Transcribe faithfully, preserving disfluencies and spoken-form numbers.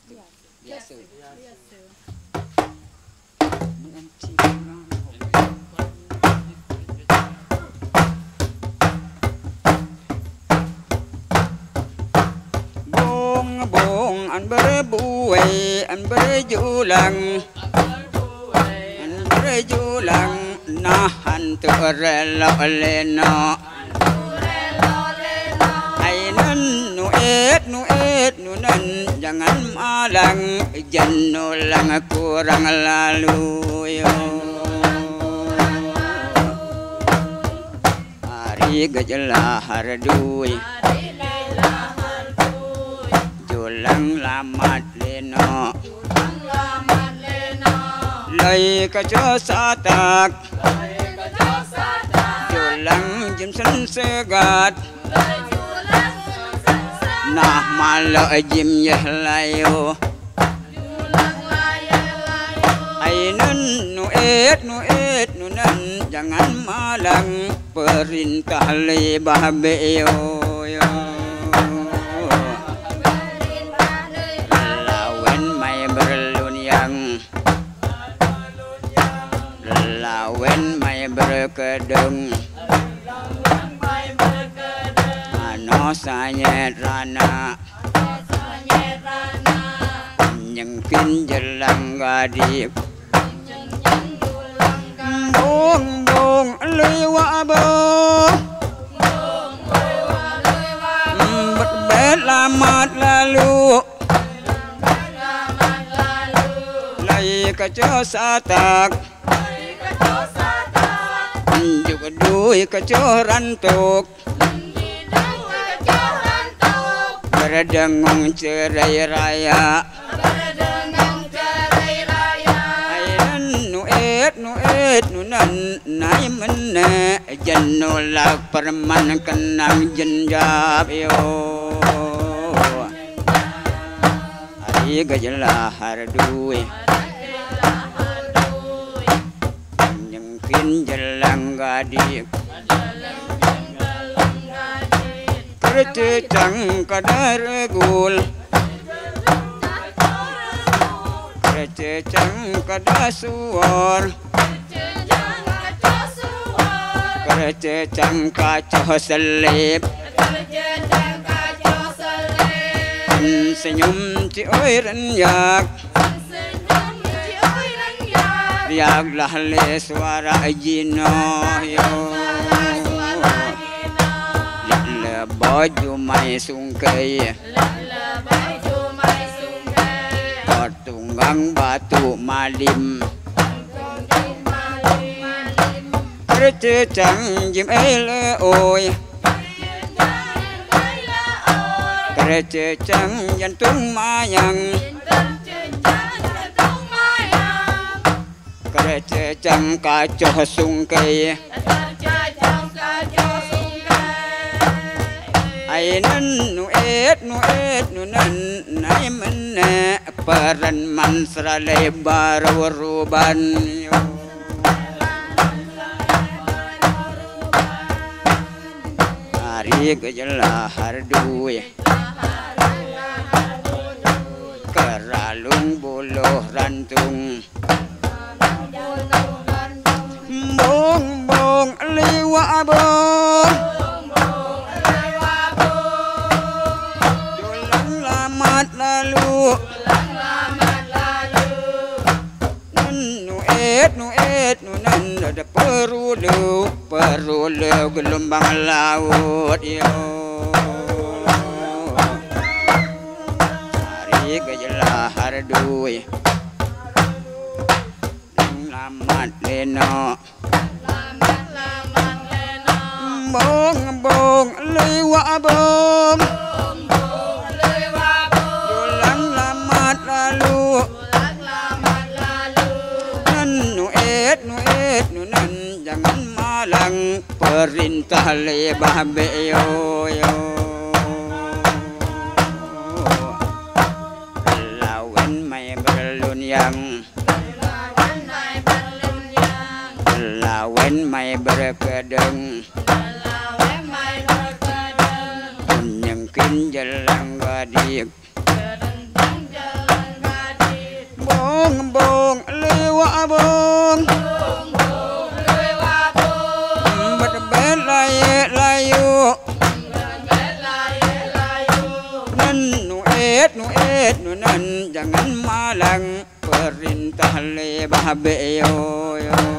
biasa. Biasa. Menanti bong bong an berbuai an berjulang an berjulang nahan tu rela lena ai nan nu et nu et nu nan jangan malang jannu lang kurang lalu yo hari gejala hardui julang lamat leno lai ka cho satak julang jim sen segat nah malo jim yah layo ai nun nu et nu et nu nan jangan malang perintah lebah beyo yo lawan mai berlunyang lawan mai berkedeng ano sanyet rana nyengkin jelang gadip bong bong lewa bong bet bet lamat lalu lai kaco satak juga duit kaco rantuk berdengung cerai raya nu et nu nan nai menne jannu lak perman kenang jenjab yo hari gejala hardui nyengkin jelang gadik kercecang kadar gul kercecang kada suor kercecang kacoh selip senyum ci oi renyak riaglah le suara jino yo le baju mai sungkai tunggang batu malim kercecang jim ele oi kercecang jantung mayang kercecang kacoh sungkai ai nan nu et nu et nu nan nai menne peran mansra lebar waruban hari gejala hardui keralung buluh rantung bong bong liwa bong julang lamat lalu nu et nu et nu nan ada perulu perulu gelombang laut yo hari gejala hardui lamat leno bong bong lewa bong julang lamat lalu nu et nu et nu nan jangan malang perintah lebah beyo yo lawan mai berlunyang lawan mai berkedeng nyengkin jelang gadik jangan malang perintah lebah beyo yo.